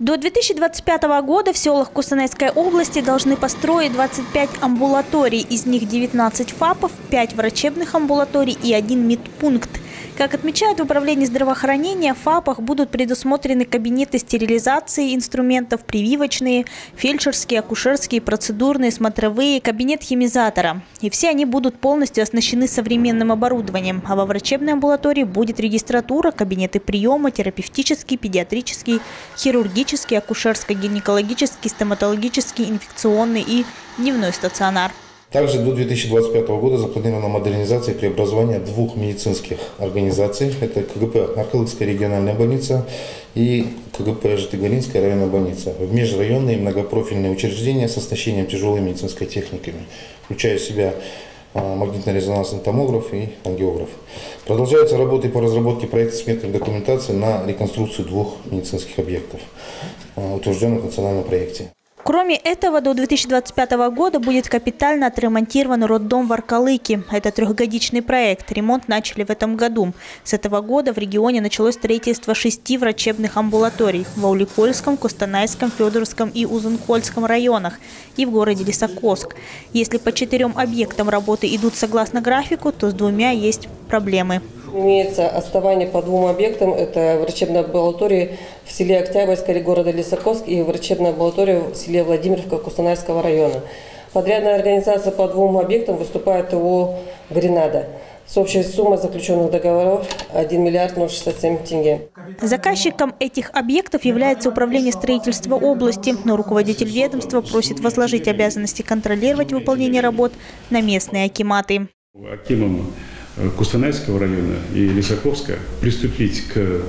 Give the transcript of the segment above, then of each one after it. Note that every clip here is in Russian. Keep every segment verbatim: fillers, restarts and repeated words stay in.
До две тысячи двадцать пятого года в селах Костанайской области должны построить двадцать пять амбулаторий, из них девятнадцать ФАПов, пять врачебных амбулаторий и один медпункт. Как отмечают в управлении здравоохранения, в ФАПах будут предусмотрены кабинеты стерилизации инструментов, прививочные, фельдшерские, акушерские, процедурные, смотровые, кабинет химизатора. И все они будут полностью оснащены современным оборудованием. А во врачебной амбулатории будет регистратура, кабинеты приема, терапевтический, педиатрический, хирургический, акушерско-гинекологический, стоматологический, инфекционный и дневной стационар. Также до две тысячи двадцать пятого года запланирована модернизация и преобразование двух медицинских организаций. Это КГП Архангельская региональная больница и КГП Житомирская районная больница в межрайонные многопрофильные учреждения с оснащением тяжелой медицинской техникой, включая в себя магнитно-резонансный томограф и ангиограф. Продолжаются работы по разработке проекта сметной документации на реконструкцию двух медицинских объектов, утвержденных в национальном проекте. Кроме этого, до две тысячи двадцать пятого года будет капитально отремонтирован роддом в Аркалыке. Это трехгодичный проект. Ремонт начали в этом году. С этого года в регионе началось строительство шести врачебных амбулаторий в Ауликольском, Костанайском, Федоровском и Узункольском районах и в городе Лисаковск. Если по четырем объектам работы идут согласно графику, то с двумя есть проблемы. Имеется отставание по двум объектам. Это врачебная амбулатория в селе Октябрьское города Лисаковск и врачебная амбулатория в селе Владимировка Костанайского района. Подрядная организация по двум объектам выступает ООО «Гренада». С общей суммой заключенных договоров один миллиард шестьдесят семь тенге. Заказчиком этих объектов является управление строительства области, но руководитель ведомства просит возложить обязанности контролировать выполнение работ на местные акиматы. Акимам Костанайского района и Лисаковска приступить к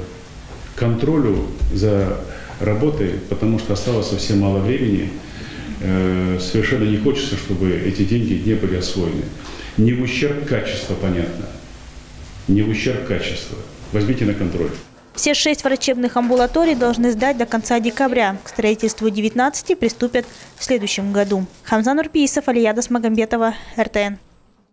контролю за работой, потому что осталось совсем мало времени. Совершенно не хочется, чтобы эти деньги не были освоены. Не в ущерб качества, понятно. Не в ущерб качества. Возьмите на контроль. Все шесть врачебных амбулаторий должны сдать до конца декабря. К строительству девятнадцати приступят в следующем году. Хамзан Урпиисов, Алия Досмагамбетова, эр тэ эн.